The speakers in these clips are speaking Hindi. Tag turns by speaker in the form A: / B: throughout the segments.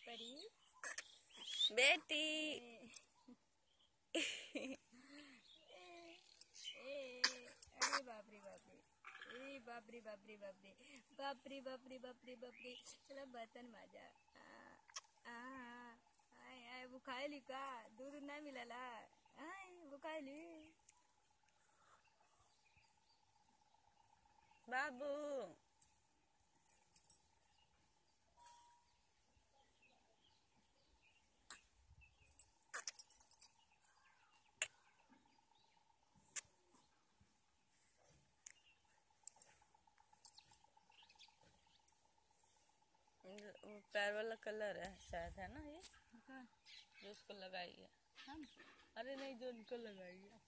A: परी
B: बेटी
A: अरे बाप रे बाप रे, ए बाप रे बाप रे बाप रे बाप रे बाप रे बाप रे बाप रे, चला बर्तन माजा। आय आय वो खायली का दूध नाही मिळाला, आय वो खायली।
B: बाबू पैर वाला कलर है शायद, है ना ये जो उसको लगाई है।
A: हम
B: अरे नहीं, जो उनको लगाई है।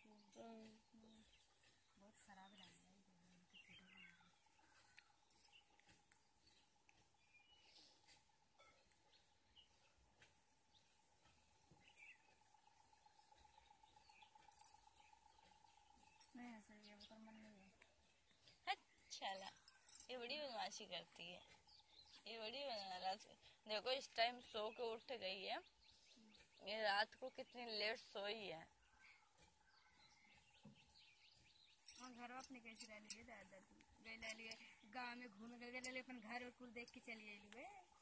A: बहुत खराब लग रहा है। नहीं ऐसा ये ऊपर मन नहीं है।
B: अच्छा ला, ये बड़ी बदमाशी करती है, ये बड़ी बदमाश। देखो इस टाइम सो के उठ गई है, ये रात को कितनी लेट सोई है।
A: घर अपने कैसे रह लिए दादा तू गए ले लिए गाँव में घूमे गए ले अपन घर और कुल देख के चलिए।